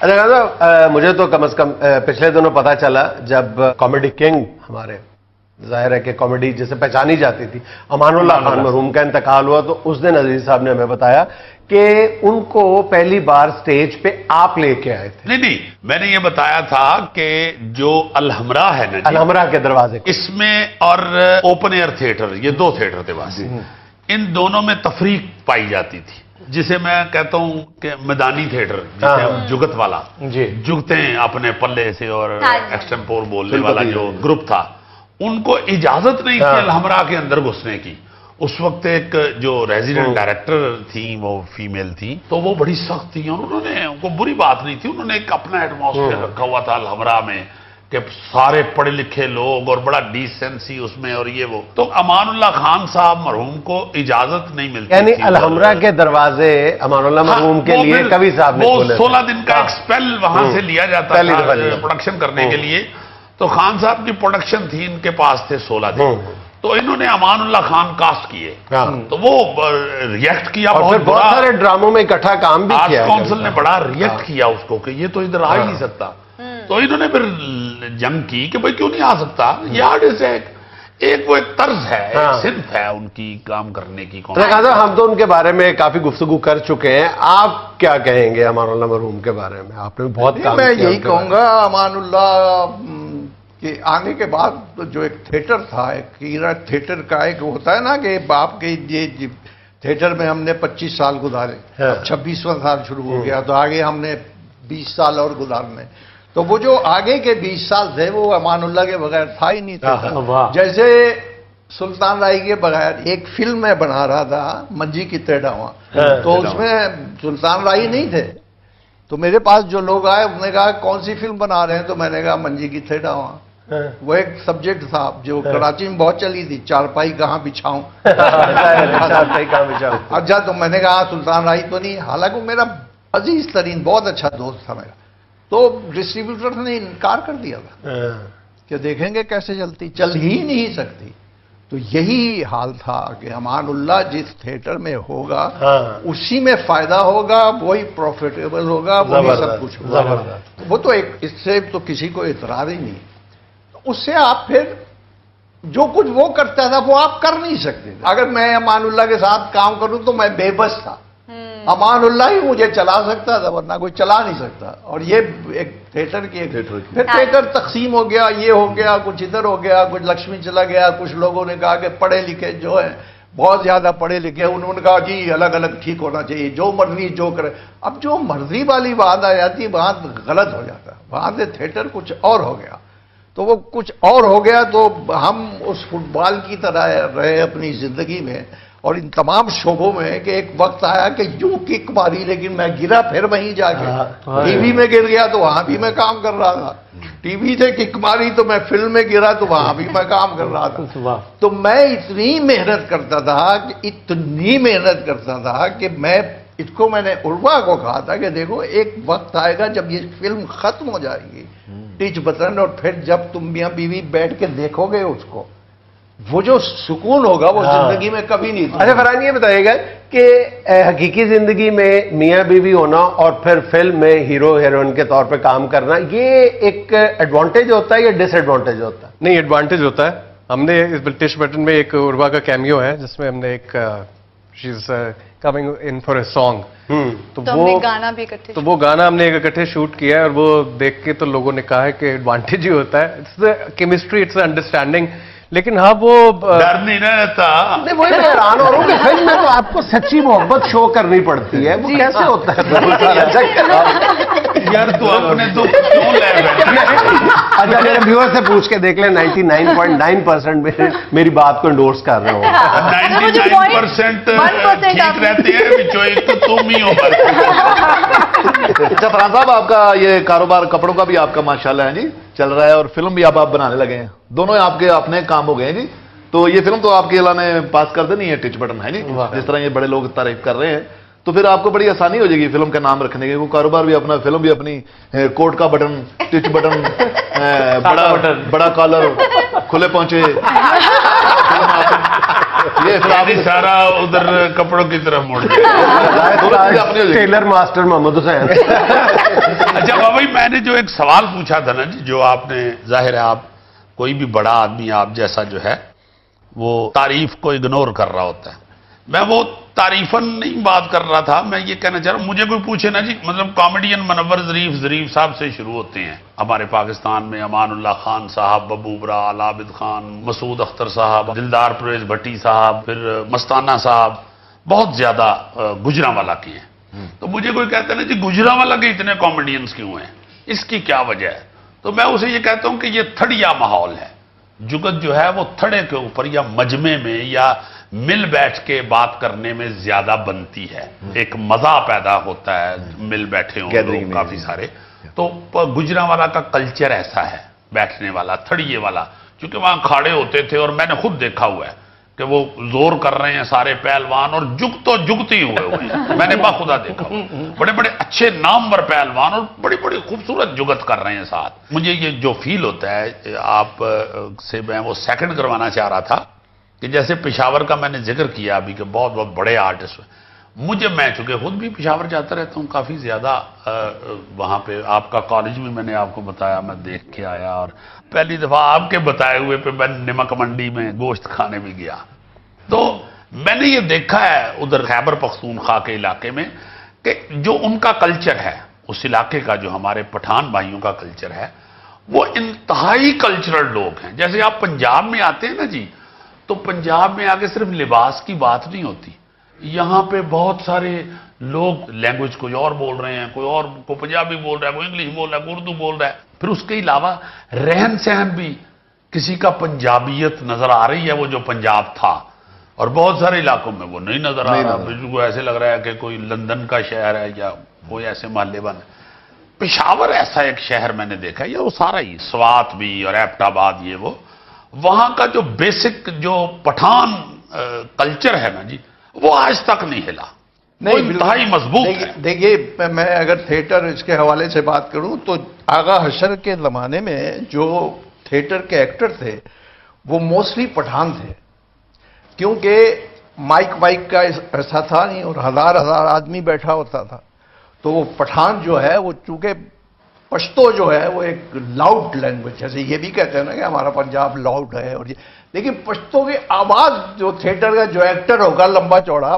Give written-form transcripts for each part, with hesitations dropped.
अच्छा साहब, मुझे तो कम से कम पिछले दिनों पता चला जब कॉमेडी किंग हमारे, जाहिर है कि कॉमेडी जिसे पहचानी जाती थी, अमानुल्लाह खान मरहूम का इंतकाल हुआ, तो उस दिन अजीज साहब ने हमें बताया कि उनको पहली बार स्टेज पे आप लेके आए थे। नहीं, मैंने ये बताया था कि जो अलहमरा है ना, अलहमरा के दरवाजे, इसमें और ओपन एयर थिएटर, ये दो थिएटर थे बस, इन दोनों में तफरीक पाई जाती थी, जिसे मैं कहता हूं कि मैदानी थिएटर, जिसे हम जुगत वाला जी, जुगते हैं अपने पल्ले से, और एक्सटेम्पोर बोलने वाला जो ग्रुप था, उनको इजाजत नहीं थी अलहमरा के अंदर घुसने की। उस वक्त एक जो रेजिडेंट डायरेक्टर थी, वो फीमेल थी, तो वो बड़ी सख्त थी, उन्होंने, उनको बुरी बात नहीं थी, उन्होंने एक अपना एटमॉस्फेयर रखा हुआ था अलहमरा में कि सारे पढ़े लिखे लोग और बड़ा डिसेंसी उसमें, और ये वो, तो अमानुल्लाह खान साहब मरहूम को इजाजत नहीं मिलती, यानी अलहमरा के दरवाजे अमानुल्लाह मरहूम के लिए कवि साहब ने वो 16 दिन का एक स्पेल वहां से लिया जाता था प्रोडक्शन करने के लिए। तो खान साहब की प्रोडक्शन थी, इनके पास थे 16 दिन, तो इन्होंने अमानुल्लाह खान कास्ट किए, तो वो रिएक्ट किया, बहुत सारे ड्रामों में इकट्ठा काम भी किया, आर्ट काउंसिल ने बड़ा रिएक्ट किया उसको कि ये तो इधर आ ही नहीं सकता, तो इन्होंने फिर जंग की कि भाई क्यों नहीं आ सकता, ये आर्टिस्ट है, एक वो एक तर्ज है, एक सिर्फ है उनकी काम करने की। हम तो उनके बारे में काफी गुफ्तगू कर चुके हैं, आप क्या कहेंगे अमानुल्लाह मरहूम के बारे में? आपने बहुत काम किया। मैं यही कहूंगा अमानुल्लाह कि आने के बाद जो एक थिएटर था, एक ईरा थिएटर का, एक होता है ना कि बाप के ये थिएटर में हमने 25 साल गुजारे, 26वां साल शुरू हो गया, तो आगे हमने 20 साल और गुजारने, तो वो जो आगे के 20 साल थे वो अमानुल्लाह के बगैर था ही नहीं था। जैसे सुल्तान राय के बगैर एक फिल्म में बना रहा था मंजी की तेडावा, तो उसमें सुल्तान राय नहीं थे, तो मेरे पास जो लोग आए उन्होंने कहा कौन सी फिल्म बना रहे हैं, तो मैंने कहा मंजी की तेडावा। वो एक सब्जेक्ट था जो कराची में बहुत चली थी, चारपाई कहाँ बिछाऊं, चारपाई कहाँ बिछाऊं। अच्छा, तो मैंने कहा सुल्तान राय तो नहीं, हालांकि वो मेरा अजीज तरीन बहुत अच्छा दोस्त था मेरा, तो डिस्ट्रीब्यूटर ने इनकार कर दिया था कि देखेंगे कैसे चलती, चल ही नहीं सकती। तो यही हाल था कि अमानुल्लाह जिस थिएटर में होगा उसी में फायदा होगा, वही प्रॉफिटेबल होगा, वही सब कुछ होगा। वो तो एक, इससे तो किसी को इतरार ही नहीं, उससे आप फिर जो कुछ वो करता था वो आप कर नहीं सकते। अगर मैं अमानुल्लाह के साथ काम करूं तो मैं बेबस था, अमानुल्लाह ही मुझे चला सकता था, वरना कोई चला नहीं सकता। और ये एक थिएटर की फिर थिएटर तकसीम हो गया, ये हो गया, कुछ इधर हो गया, कुछ लक्ष्मी चला गया, कुछ लोगों ने कहा कि पढ़े लिखे जो है बहुत ज्यादा पढ़े लिखे, उन्होंने कहा जी अलग अलग ठीक होना चाहिए, जो मर्जी जो करे। अब जो मर्जी वाली बात आ जाती, वहां गलत हो जाता, वहां से थिएटर कुछ और हो गया, तो वो कुछ और हो गया, तो हम उस फुटबॉल की तरह रहे अपनी जिंदगी में और इन तमाम शोबों में कि एक वक्त आया कि यूं किक मारी, लेकिन मैं गिरा फिर वहीं जाके टीवी में गिर गया, तो वहां भी मैं काम कर रहा था, टीवी से किक मारी तो मैं फिल्म में गिरा, तो वहां भी मैं काम कर रहा था। तो मैं इतनी मेहनत करता था कि इतनी मेहनत करता था कि इसको मैंने उर्वा को कहा था कि देखो एक वक्त आएगा जब ये फिल्म खत्म हो जाएगी, टिच बटन, और फिर जब तुम मियां बीवी बैठ के देखोगे उसको, वो जो सुकून होगा वो जिंदगी में कभी नहीं। अच्छा फरहान, ये बताइएगा कि हकीकी जिंदगी में मियां बीवी होना और फिर फिल्म में हीरो हीरोइन के तौर पे काम करना, ये एक एडवांटेज होता है या डिसएडवांटेज होता है? नहीं, एडवांटेज होता है। हमने इस टिच बटन में एक उर्वा का कैमियो है जिसमें हमने एक she is coming in for a song, तो वो गाना भी इकट्ठे, तो वो गाना हमने इकट्ठे शूट किया है, और वो देख के तो लोगों ने कहा है कि एडवांटेज ही होता है, it's the chemistry, it's the understanding. लेकिन हाँ, वो डर नहीं रहता। नहीं, वही मैं हैरान हो रहा हूँ कि फिल्म में तो आपको सच्ची मोहब्बत शो करनी पड़ती है, वो कैसे होता है? यार तू अपने दुख क्यों ले बैठा? अच्छा, मेरे व्यूअर से पूछ के देख ले, 99.9% मेरी बात को एंडोर्स कर रहे हो। 99% ठीक रहते हैं, बिचो एक तो तुम ही हो। अच्छा फरहान साहब, आपका ये कारोबार कपड़ों का भी आपका माशाल्लाह है जी, चल रहा है, और फिल्म भी आप बनाने लगे हैं, दोनों आपके अपने काम हो गए हैं जी। तो ये फिल्म तो आपके अल्लाह ने पास कर देनी है, टिच बटन है जी, जिस तरह ये बड़े लोग तारीफ कर रहे हैं, तो फिर आपको बड़ी आसानी हो जाएगी फिल्म का नाम रखने की, वो कारोबार भी अपना, फिल्म भी अपनी, कोट का बटन, टिच बटन, बड़ा कॉलर, खुले पहुंचे, ये फिर आप सारा उधर कपड़ों की तरफ मुड़ गया। Tailor master Mohammad Hussain. अच्छा बाबा, मैंने जो एक सवाल पूछा था ना जी, जो आपने, जाहिर है आप कोई भी बड़ा आदमी आप जैसा जो है वो तारीफ को इग्नोर कर रहा होता है। मैं वो तारीफन नहीं बात कर रहा था, मैं ये कहना चाह रहा हूं, मुझे कोई पूछे ना जी, मतलब कॉमेडियन मनव्वर ज़रीफ साहब से शुरू होते हैं हमारे पाकिस्तान में। अमानुल्लाह खान साहब, बब्बू बराल, आबिद खान, मसूद अख्तर साहब, दिलदार परवेज भट्टी साहब, फिर मस्ताना साहब, बहुत ज्यादा गुजरांवाला के हैं। तो मुझे कोई कहता है ना जी गुजरांवाला के इतने कॉमेडियंस क्यों हैं, इसकी क्या वजह है? तो मैं उसे ये कहता हूं कि ये थड़िया माहौल है। जुगत जो है वो थड़े के ऊपर या मजमे में या मिल बैठ के बात करने में ज्यादा बनती है। एक मजा पैदा होता है, मिल बैठे हों लोग काफी सारे। तो गुजरांवाला का कल्चर ऐसा है, बैठने वाला, थड़िए वाला, क्योंकि वहां खाड़े होते थे और मैंने खुद देखा हुआ है कि वो जोर कर रहे हैं सारे पहलवान और जुगती हुए हैं। मैंने बाखुदा देखा, बड़े बड़े अच्छे नामवर पहलवान और बड़ी बड़ी खूबसूरत जुगत कर रहे हैं साथ। मुझे ये जो फील होता है, आप से मैं वो सेकंड करवाना चाह रहा था कि जैसे पेशावर का मैंने जिक्र किया अभी कि बहुत बहुत बड़े आर्टिस्ट, मुझे, मैं चूंकि खुद भी पेशावर जाता रहता हूँ काफी ज्यादा, वहां पे आपका कॉलेज भी मैंने आपको बताया, मैं देख के आया, और पहली दफा आपके बताए हुए पे मैं नमक मंडी में गोश्त खाने भी गया। तो मैंने ये देखा है उधर खैबर पख्तूनख्वा के इलाके में कि जो उनका कल्चर है, उस इलाके का जो हमारे पठान भाइयों का कल्चर है, वो इंतहाई कल्चरल लोग हैं। जैसे आप पंजाब में आते हैं ना जी, तो पंजाब में आके सिर्फ लिबास की बात नहीं होती, यहां पे बहुत सारे लोग लैंग्वेज कोई और बोल रहे हैं, कोई और को पंजाबी बोल रहा है, कोई इंग्लिश बोल रहा है, कोई उर्दू बोल रहा है। फिर उसके अलावा रहन सहन भी किसी का पंजाबियत नजर आ रही है, वो जो पंजाब था, और बहुत सारे इलाकों में वो नहीं नजर आ रहा, बिल्कुल ऐसे लग रहा है कि कोई लंदन का शहर है या कोई ऐसे मोहल्ले बन। पेशावर ऐसा एक शहर मैंने देखा है, ये वो सारा ही, स्वात भी और एबटाबाद, ये वो वहां का जो बेसिक जो पठान कल्चर है ना जी, वो आज तक नहीं हिला, नहीं, इंतहाई मजबूत है। देखिए, मैं अगर थिएटर इसके हवाले से बात करूं तो आगा हशर के जमाने में जो थिएटर के एक्टर थे वो मोस्टली पठान थे, क्योंकि माइक का ऐसा था नहीं और हजार हजार आदमी बैठा होता था। तो वो पठान जो है वो, चूंकि पश्तो जो है वो एक लाउड लैंग्वेज, जैसे ये भी कहते हैं ना कि हमारा पंजाब लाउड है, और ये, लेकिन पश्तो की आवाज जो थिएटर का जो एक्टर होगा लंबा चौड़ा,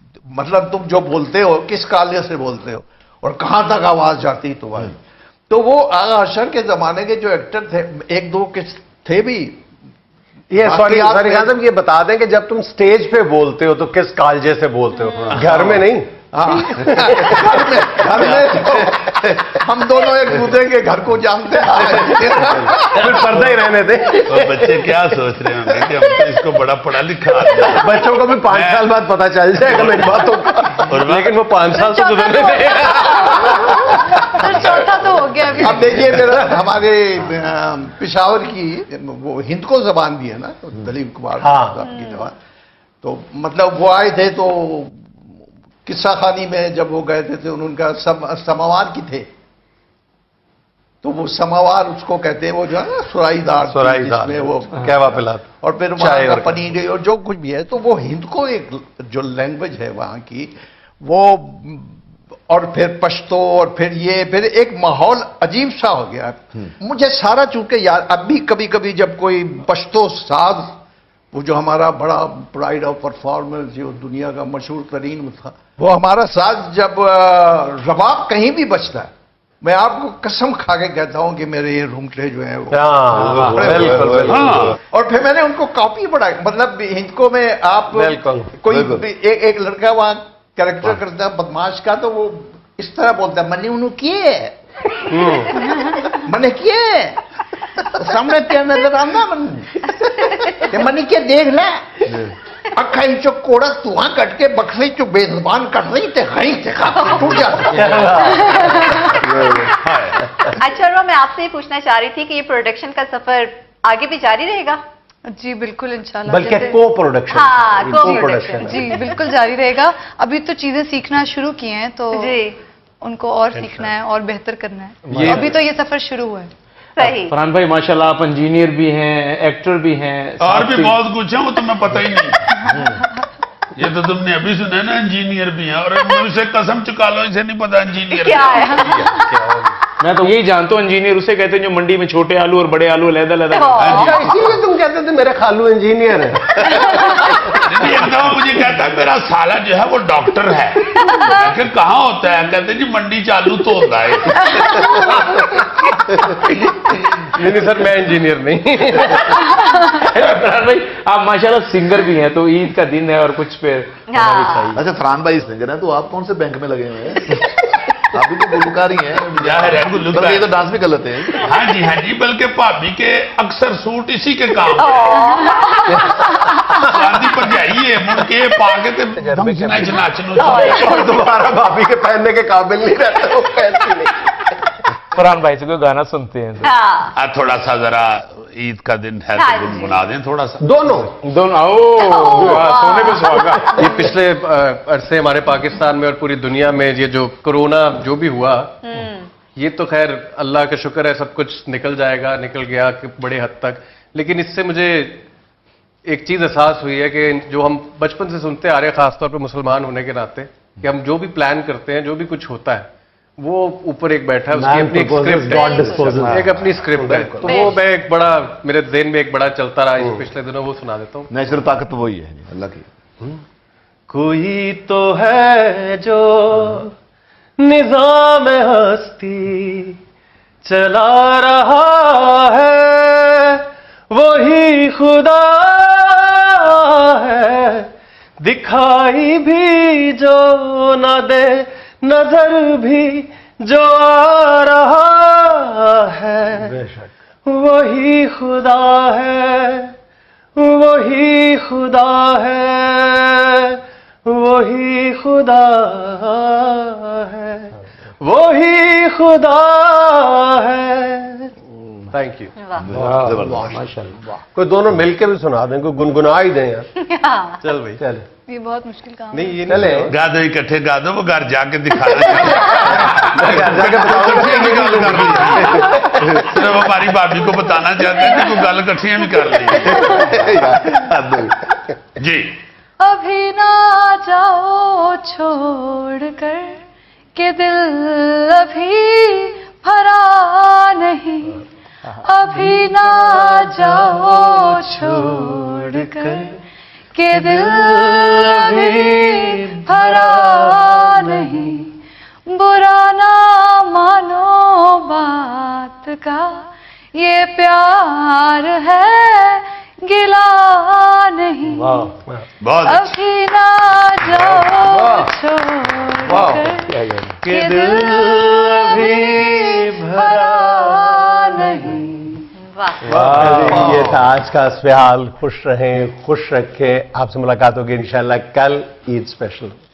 मतलब तुम जो बोलते हो किस काले से बोलते हो और कहां तक आवाज जाती तुम्हारी। तो वो आगा हशर के जमाने के जो एक्टर थे, एक दो के थे भी, ये सॉरी साहब ये बता दें कि जब तुम स्टेज पे बोलते हो तो किस कालजे से बोलते हो, घर में नहीं। घर में तो हम दोनों एक दूसरे के घर को जानते हैं, फिर पर्दा ही रहने दे। और बच्चे क्या सोच रहे होंगे कि हम तो इसको बड़ा पढ़ा लिखा, बच्चों को भी 5 साल बाद पता चल जाएगा मेरी बातों का, लेकिन वो 5 साल से गुजरने थे। चौथा तो हो गया अभी। अब देखिए, मेरा हमारे पेशावर की वो हिंद को जबान भी है ना, तो दलीप कुमार साहब की जबान, तो मतलब वो आए थे तो किस्सा खानी में जब वो गए थे तो उनका समावार की थे, तो वो समावार उसको कहते हैं, वो जो है ना सुराईदार में वो कहवा पिला, और फिर वहां का पनीर और जो कुछ भी है, तो वो हिंद को एक जो लैंग्वेज है वहां की वो, और फिर पश्तो, और फिर एक माहौल अजीब सा हो गया। मुझे सारा चूंकि यार अब भी कभी कभी जब कोई पश्तो साज, वो जो हमारा बड़ा प्राइड ऑफ परफॉर्मेंस जो दुनिया का मशहूर तरीन था, वो हमारा साज जब रबाब कहीं भी बजता है, मैं आपको कसम खा के कहता हूं कि मेरे ये रूमटे जो है वो, और फिर मैंने उनको कॉपी पढ़ाई, मतलब हिंदको में आप कोई एक लड़का वहां कैरेक्टर करता है बदमाश का, तो वो इस तरह बोलता है, मनी उन्होंने किए मने किए सामने क्या नजर आना मनी के देख ले अखा इंचो कोड़ा तुआ कट के बक्से चो बेजबान कर रही थे, कहीं थे टूट जाता। अच्छा, मैं आपसे ये पूछना चाह रही थी कि ये प्रोडक्शन का सफर आगे भी जारी रहेगा? जी बिल्कुल, इंशाल्लाह। बल्कि को प्रोडक्शन, हाँ, को प्रोडक्शन जी बिल्कुल जारी रहेगा। अभी तो चीजें सीखना शुरू की हैं, तो जी उनको और सीखना है और बेहतर करना है। अभी तो ये सफर शुरू हुआ है। सही। फरहान भाई माशाल्लाह, आप इंजीनियर भी हैं, एक्टर भी हैं, और भी बहुत कुछ है, वो तुम्हें पता ही नहीं। ये तो तुमने अभी सुना ना, इंजीनियर भी है, और मुझसे कसम चुका लो, इसे नहीं पता इंजीनियर क्या है। मैं तो यही जानता हूँ, इंजीनियर उसे कहते हैं जो मंडी में छोटे आलू और बड़े आलू अलग-अलग। इसीलिए तुम कहते थे मेरे खालू इंजीनियर है। एकदम मुझे कहता है मेरा साला जो है वो डॉक्टर है। आखिर कहाँ होता है? कहते जी मंडी चालू तो होता है। नहीं सर, मैं इंजीनियर नहीं। फरहान भाई आप माशाल्लाह सिंगर भी हैं, तो ईद का दिन है और कुछ पे अच्छा फरहान भाई सिंगर हैं, तो आप कौन से बैंक में लगे हुए हैं? आप भी तो गुलकार ही हैं। गुलकार, ये तो डांस भी कर लेते हैं। हाँ जी, बल्कि भाभी के अक्सर सूट इसी के काम शादी पर जाइए मुड़ के पाके और दोबारा भाभी के पहनने के काबिल नहीं रहता वो पहनती नहीं। फरहान भाई से कोई गाना सुनते हैं तो। थोड़ा सा जरा ईद का दिन है तो गुनगुना दें थोड़ा सा। दोनों सोने पे सुहागा। ये पिछले अरसे हमारे पाकिस्तान में और पूरी दुनिया में ये जो कोरोना जो भी हुआ, ये तो खैर अल्लाह का शुक्र है सब कुछ निकल जाएगा, निकल गया कि बड़े हद तक। लेकिन इससे मुझे एक चीज एहसास हुई है कि जो हम बचपन से सुनते आ रहे हैं, खासतौर पर मुसलमान होने के नाते, कि हम जो भी प्लान करते हैं, जो भी कुछ होता है, वो ऊपर एक बैठा है, उसकी अपनी एक स्क्रिप्ट है, एक अपनी स्क्रिप्ट है। तो वो मैं एक बड़ा मेरे ज़हन में एक बड़ा चलता रहा इस पिछले दिनों, वो सुना देता हूँ। नेचुरल ताकत तो वही है अल्लाह की। कोई तो है जो निजाम हस्ती चला रहा है, वही खुदा है, दिखाई भी जो न दे, नजर भी जो आ रहा है, वही खुदा है, वही खुदा है, वही खुदा है, वही खुदा है। Thank you. माशाल्लाह। कोई दोनों मिलके भी सुना दें, कोई गुनगुना ही दें यार। चल भाई चल। ये बहुत मुश्किल काम नहीं ये चले गा दो, इकट्ठे गा दो, वो घर जाके दिखाना सिर्फ हमारी भाभी को बताना चाहते हैं कि वो गल इकट्ठियां भी कर ली जी। अभी ना जाओ छोड़कर के दिल अभी भरा नहीं, अभी ना जाओ छोड़कर के दिल अभी भरा नहीं, बुरा ना मानो बात का, ये प्यार है गिला नहीं, अभी ना जाओ छोड़कर के दिल अभी भरा नहीं। ये था आज का स्पेहाल। खुश रहें, खुश रखें। आपसे मुलाकात होगी इंशाल्लाह कल ईद स्पेशल।